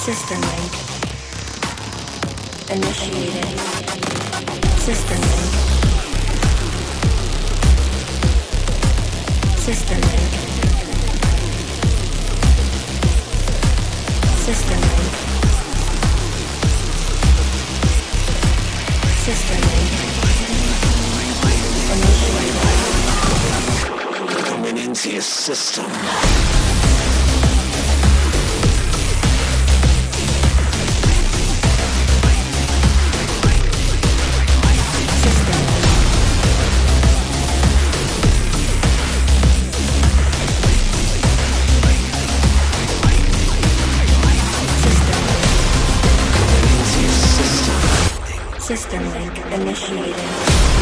System link initiated. System link. System link. System link. System link initiated. Coming into your system. System link initiated.